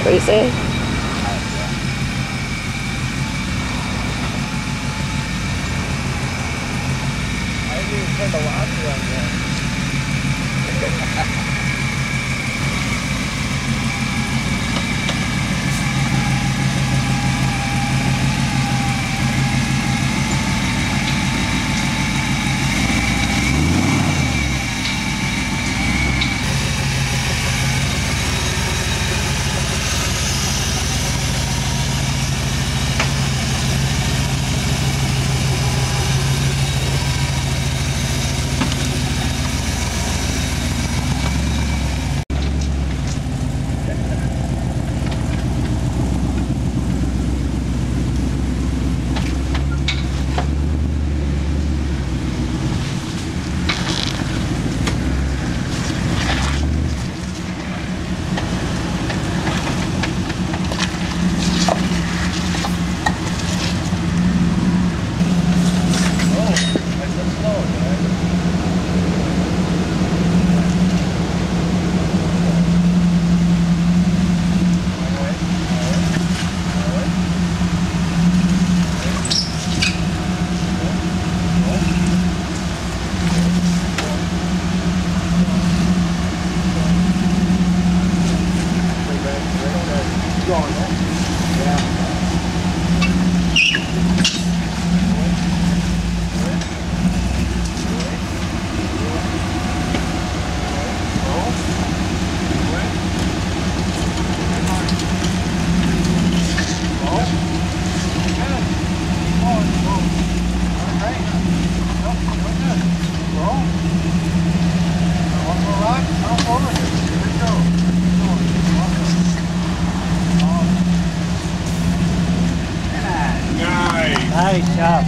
do you say? I didn't even turn the lobster on yet. Nice job.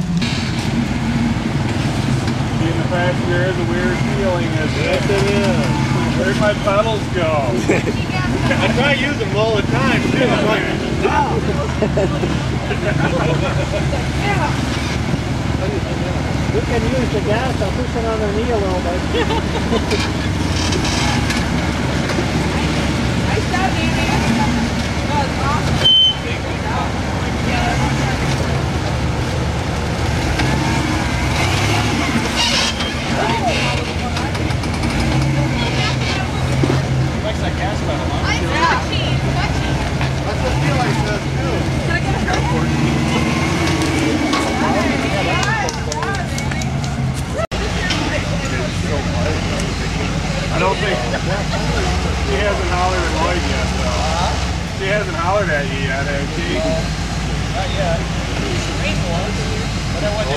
Being the passenger is a weird feeling, isn't it? Yes, it is. Where'd my pedals go? I try to use them all the time, too. I'm like, wow. We can use the gas. I'll push it on the knee a little bit. Nice job, Amy. That was awesome. Likes that gas pedal, huh? I'm touching. That's what feel like says, too. Can I get a photo? I don't think she hasn't hollered at Lloyd yet, though. She hasn't hollered at you yet, has she? Not yet. But I wasn't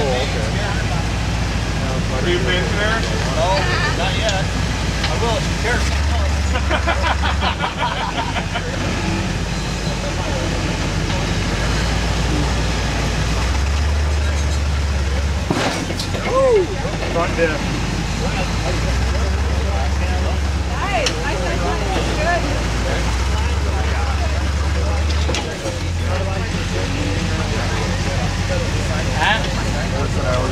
Are you pinching her? No, not yet. I will if she cares. Front diff. Nice. Nice. Good. That's what I was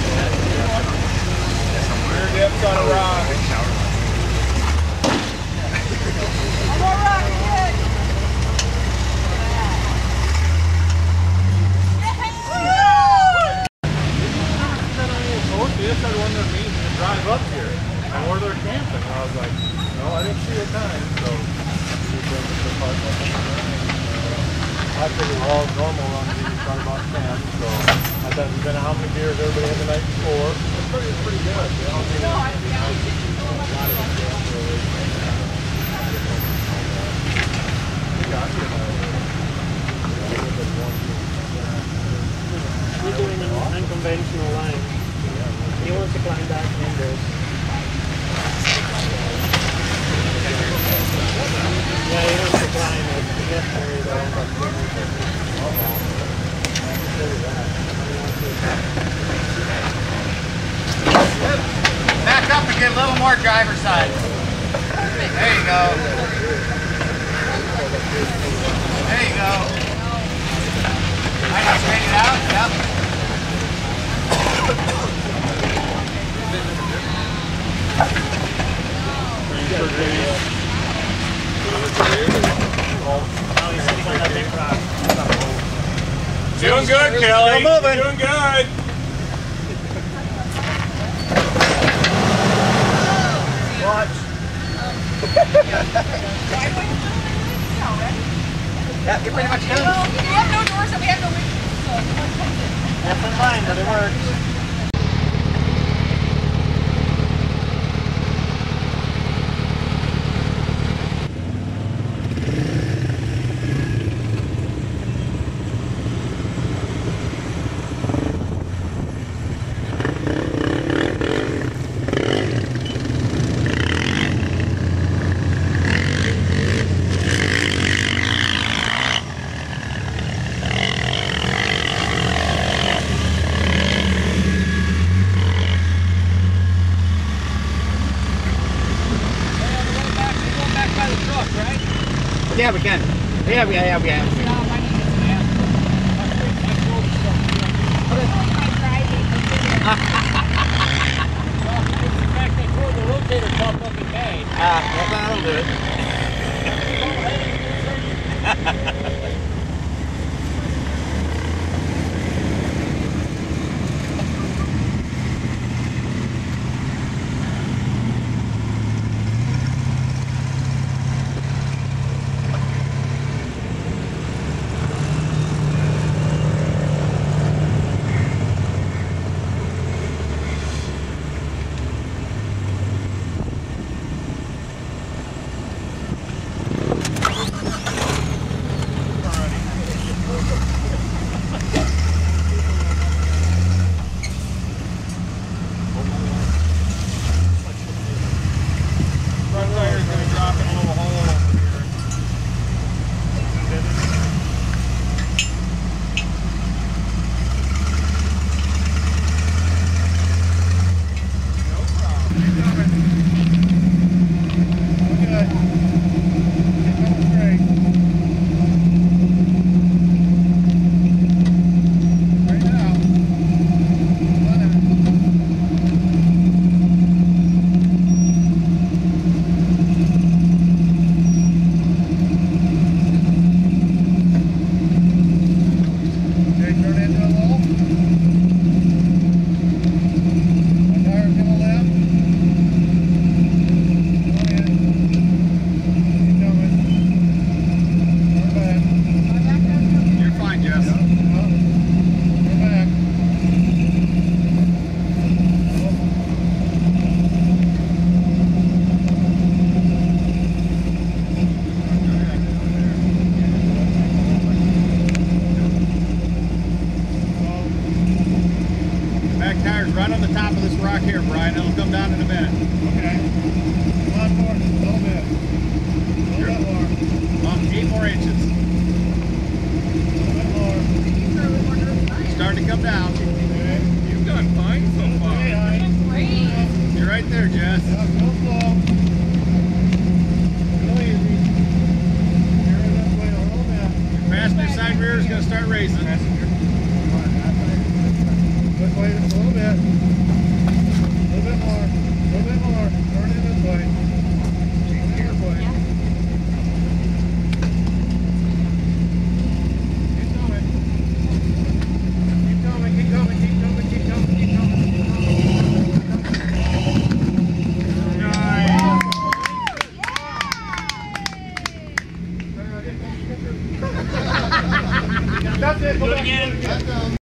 doing. Rear dips on a rock. One more rock. Good. She just started wanting me to drive up here and where they're camping. And I was like, no, I didn't see a time. So she took the park up and I figured all normal runs usually start about 10. So I thought, depending on how many beers everybody had the night before, it's pretty good. You know, a lot of We're doing an unconventional line. He wants to climb that windows. Yeah, he wants to climb it. He gets carried over. Back up and get a little more driver's side. There you go. There you go. Might straighten it out. Yep. All Doing good, Kelly. Still moving. Doing good. Watch. Yeah, you're pretty much done. Well, we have no doors and we have no windows, so it's much tempted. Different line, but it works. Yeah, we can. Yeah. Well, that'll do it. Front tire's gonna drop in a little hole over here. No problem. Keep coming. Okay. Keep coming straight. Right now. Okay, turn into a little. My tire's gonna lift. Come in. Keep coming. Turn back. You're fine, Jess. Turn back. Back tire's right on the top of this rock here, Brian. It'll come down in a minute. Okay. Come on forward just a little bit. A little bit more. 8 more inches. A little bit more. Starting to come down. Okay. You've done fine so far. Great. You're right there, Jess. Go slow. Go easy. Steer it this way a little bit. Passenger side rear is going to start raising. Passenger. Come on, that way. This way just a little bit. A little bit more. A little bit more. Turn it this way. Keep carefully. Keep coming. Keep coming, keep coming, keep coming, keep coming, keep coming. That's it. Go back.